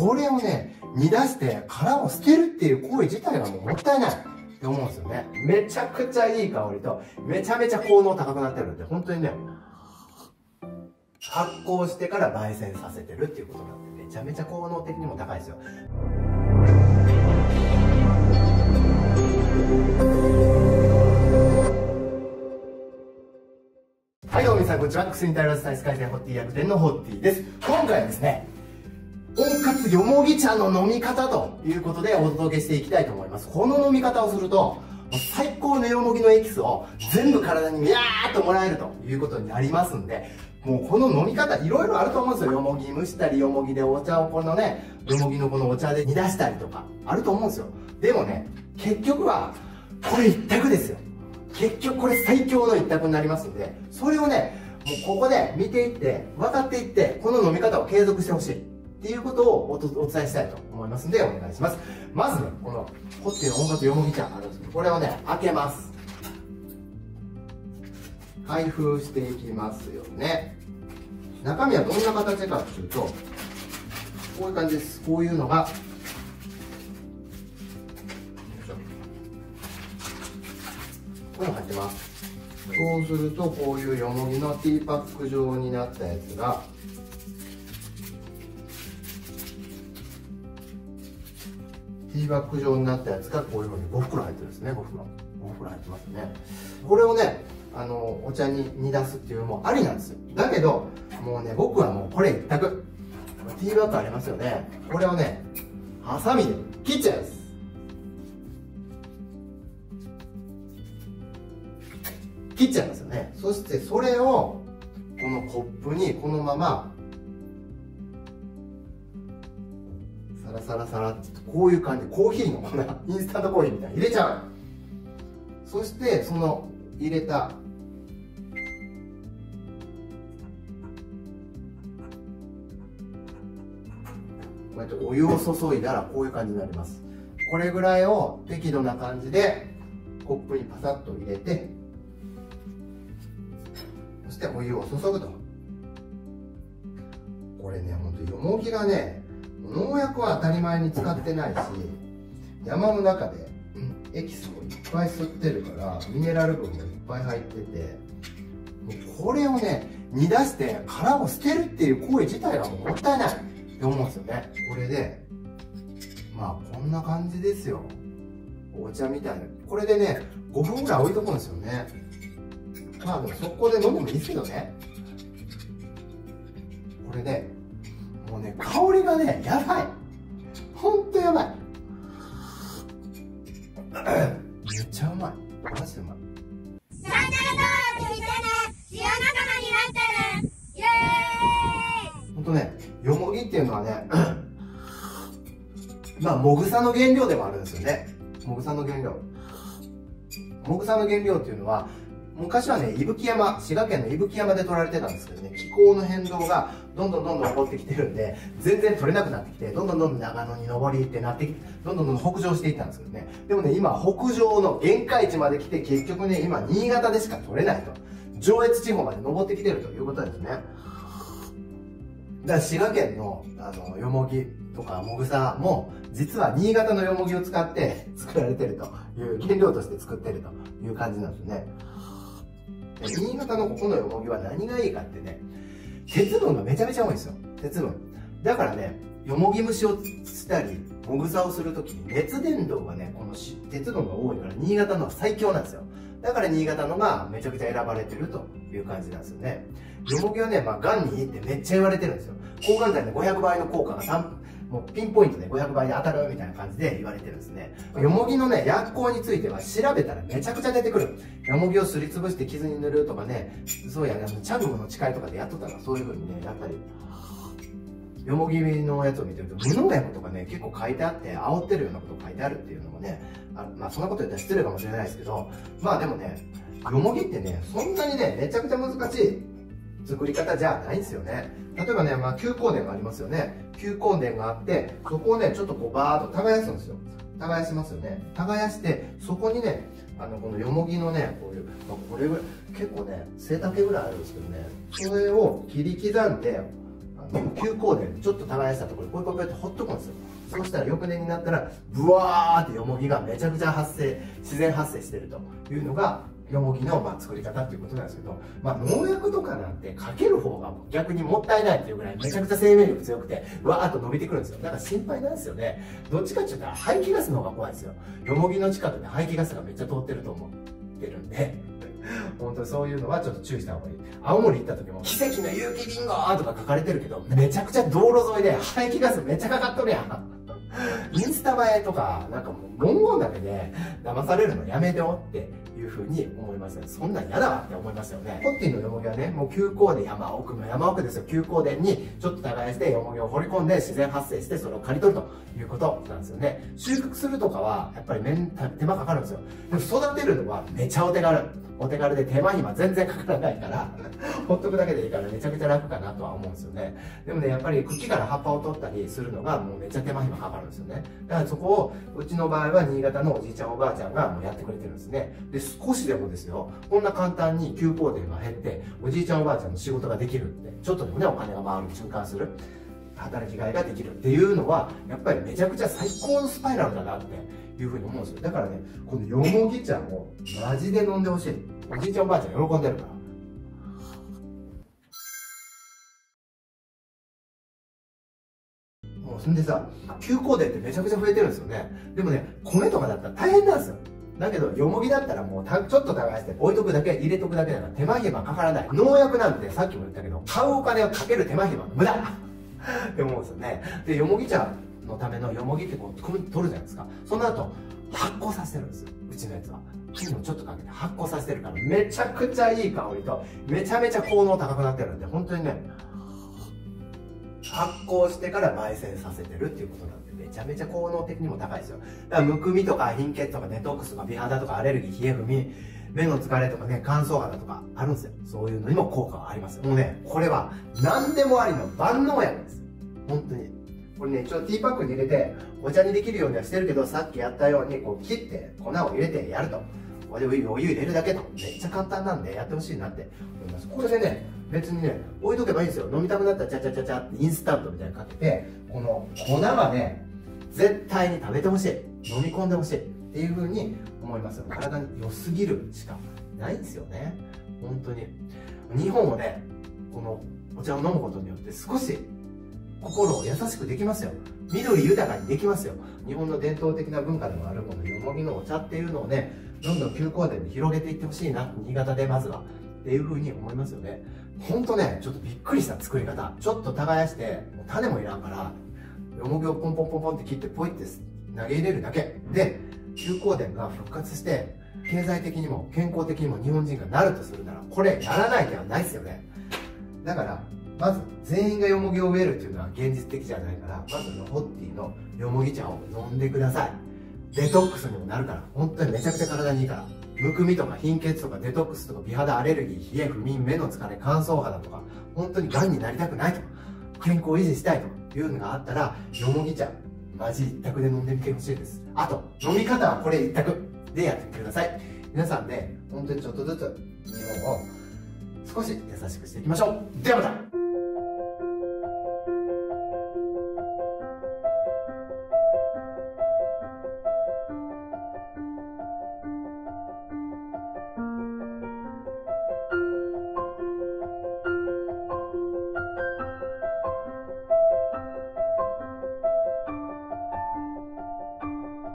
これをね、煮出して殻を捨てるっていう行為自体がもうもったいないって思うんですよね。めちゃくちゃいい香りと、めちゃめちゃ効能高くなってるんで、本当にね、発酵してから焙煎させてるっていうことなんで、めちゃめちゃ効能的にも高いですよ。はい、どうも皆さん、こんにちは。薬に頼らず体質改善ホッティ薬店のホッティです。今回はですね、温活よもぎ茶の飲み方ということでお届けしていきたいと思います。この飲み方をすると、最高のよもぎのエキスを全部体にビャーっともらえるということになりますんで、もうこの飲み方いろいろあると思うんですよ。よもぎ蒸したり、よもぎでお茶をこのね、よもぎのこのお茶で煮出したりとか、あると思うんですよ。でもね、結局は、これ一択ですよ。結局これ最強の一択になりますんで、それをね、もうここで見ていって、分かっていって、この飲み方を継続してほしい。っていうことをお伝えしたいと思いますんで、お願いします。まずね、この、ホッティの温活よもぎ茶あるんですけど、これをね、開けます。開封していきますよね。中身はどんな形かっていうと、こういう感じです。こういうのが、こういうの入ってます。そうすると、こういうよもぎのティーパック状になったやつが、ティーバッグ状になったやつがこういうふうに5袋入ってるんですね。5袋入ってますね。これをね、お茶に煮出すっていうのもありなんですよ。だけどもうね、僕はもうこれ一択。ティーバッグありますよね。これをね、ハサミで切っちゃいます。切っちゃいますよね。そしてそれをこのコップにこのままサラサラサラってこういう感じでコーヒーの粉、インスタントコーヒーみたいに入れちゃう。そしてその入れたこうやってお湯を注いだらこういう感じになります。これぐらいを適度な感じでコップにパサッと入れて、そしてお湯を注ぐと。これね、ほんとよもぎがね、農薬は当たり前に使ってないし、山の中でエキスもいっぱい吸ってるからミネラル分もいっぱい入ってて、もうこれをね煮出して殻を捨てるっていう行為自体がもったいないって思うんですよね。これでまあこんな感じですよ。お茶みたいな。これでね5分ぐらい置いとくんですよね。まあでも速攻で飲んでもいいですけどね。これでもうね、香りがね、やばい。ほんとやばい。めっちゃうまい。マジでうまい。 チャンネル登録してね。塩仲間になってね。イエーイ。 ほんとね、よもぎっていうのはね、まあ、もぐさの原料でもあるんですよね。もぐさの原料。もぐさの原料っていうのは、昔はね、伊吹山、滋賀県の伊吹山で取られてたんですけどね、気候の変動がどんどん起こってきてるんで、全然取れなくなってきて、どんどん長野に登りってなってきて、どんどん北上していったんですけどね。でもね、今、北上の限界値まで来て、結局ね、今、新潟でしか取れないと。上越地方まで登ってきてるということですね。だから滋賀県の、よもぎとかもぐさも、実は新潟のよもぎを使って作られてるという、原料として作ってるという感じなんですね。新潟のここのよもぎは何がいいかってね、鉄分がめちゃめちゃ多いんですよ。鉄分。だからね、よもぎ蒸しをしたり、もぐさをするときに熱伝導がね、この鉄分が多いから新潟のは最強なんですよ。だから新潟のがめちゃくちゃ選ばれてるという感じなんですよね。よもぎはね、まあ、癌にいいってめっちゃ言われてるんですよ。抗がん剤の500倍の効果がもうピンポイントで500倍で当たるみたいな感じで言われてるんですね。よもぎのね、薬効については調べたらめちゃくちゃ出てくる。よもぎをすりつぶして傷に塗るとかね、そうやね、チャグムの誓いとかでやっとったらそういう風にね、やったり。よもぎのやつを見てると、無農薬とかね、結構書いてあって、煽ってるようなこと書いてあるっていうのもね、まあそんなこと言ったら失礼かもしれないですけど、まあでもね、よもぎってね、そんなにね、めちゃくちゃ難しい作り方じゃないんですよね。例えばね、まあ、休耕田がありますよね。休耕田があって、そこをね、ちょっとこうバーっと耕すんですよ。耕しますよね。耕して、そこにね、このよもぎのね、こういう、まあ、これぐらい、結構ね、背丈ぐらいあるんですけどね、それを切り刻んで、 休耕田ちょっと耕したところにポイポイポイってほっとくんですよ。そうしたら翌年になったらブワーってよもぎがめちゃくちゃ自然発生してるというのがよもぎの作り方っていうことなんですけど、農薬とかなんてかける方が逆にもったいないっていうぐらいめちゃくちゃ生命力強くてわーっと伸びてくるんですよ。だから心配なんですよね。どっちかって言ったら排気ガスの方が怖いですよ。よもぎの近くで排気ガスがめっちゃ通ってると思ってるんで本当にそういうのはちょっと注意した方がいい。青森行った時も奇跡の有機リンゴとか書かれてるけど、めちゃくちゃ道路沿いで排気ガスめっちゃかかっとるやん。インスタ映えとか、なんかもう文言だけで騙されるのやめてよっていう風に思いましたね。そんなん嫌だわって思いますよね。ポッティのよもぎはね、もう休耕田山奥の山奥ですよ。休耕田にちょっと耕してよもぎを掘り込んで自然発生してそれを刈り取るということなんですよね。収穫するとかはやっぱり手間かかるんですよ。でも育てるのはめちゃお手軽。お手軽で手間暇全然かからないからほっとくだけでいいからめちゃくちゃ楽かなとは思うんですよね。でもね、やっぱり茎から葉っぱを取ったりするのがもうめっちゃ手間暇かかるんですよね。だからそこをうちの場合は新潟のおじいちゃんおばあちゃんがもうやってくれてるんですね。で、少しでもですよ、こんな簡単に休耕田が減っておじいちゃんおばあちゃんの仕事ができるって、ちょっとでもねお金が回る循環する働きがいができるっていうのはやっぱりめちゃくちゃ最高のスパイラルだなっていうふうに思うんですよ。だからね、このよもぎ茶をマジで飲んでほしい。おじいちゃんおばあちゃん喜んでるから。もうそんでさ、休耕田ってめちゃくちゃ増えてるんですよね。でもね、米とかだったら大変なんですよ。だけど、よもぎだったらもうちょっと耕して置いとくだけ、入れとくだけだから手間暇かからない。農薬なんてさっきも言ったけど、買うお金をかける手間暇無駄って思うんですよね。で、よもぎ茶のためのよもぎってこう、取るじゃないですか。その後、発酵させてるんですよ。うちのやつは。火もちょっとかけて発酵させてるから、めちゃくちゃいい香りと、めちゃめちゃ効能高くなってるんで、本当にね、発酵してから焙煎させてるっていうことなんで、めちゃめちゃ効能的にも高いですよ。だからむくみとか貧血とかデトックスとか美肌とかアレルギー、冷え不眠、目の疲れとかね、乾燥肌とかあるんですよ。そういうのにも効果がありますよ。もうね、これは何でもありの万能薬です。本当に。これね、一応ティーパックに入れて、お茶にできるようにはしてるけど、さっきやったように、こう切って、粉を入れてやると。お湯入れるだけと。めっちゃ簡単なんで、やってほしいなって思います。これでね、別にね、置いとけばいいんですよ。飲みたくなったらチャチャチャチャってインスタントみたいにかけて、この粉はね、絶対に食べてほしい。飲み込んでほしい。っていう風に思いますよ。体に良すぎるしかないんですよね。本当に。日本をね、このお茶を飲むことによって少し心を優しくできますよ。緑豊かにできますよ。日本の伝統的な文化でもあるこのよもぎのお茶っていうのをね、どんどん休耕田に広げていってほしいな、新潟でまずは。っていう風に思いますよね。ほんとね、ちょっとびっくりした作り方。ちょっと耕して、もう種もいらんから、よもぎをポンポンポンポンって切ってポイって投げ入れるだけ。で、休耕田が復活して、経済的にも健康的にも日本人がなるとするなら、これやらない手はないですよね。だから、まず全員がよもぎを植えるっていうのは現実的じゃないから、まずホッティのよもぎ茶を飲んでください。デトックスにもなるから、本当にめちゃくちゃ体にいいから。むくみとか貧血とかデトックスとか美肌アレルギー、冷え不眠、目の疲れ、乾燥肌とか、本当に癌になりたくないとか、健康を維持したいというのがあったら、よもぎ茶、マジ一択で飲んでみてほしいです。あと、飲み方はこれ一択でやってみてください。皆さんで、本当にちょっとずつ日本を少し優しくしていきましょう。ではまた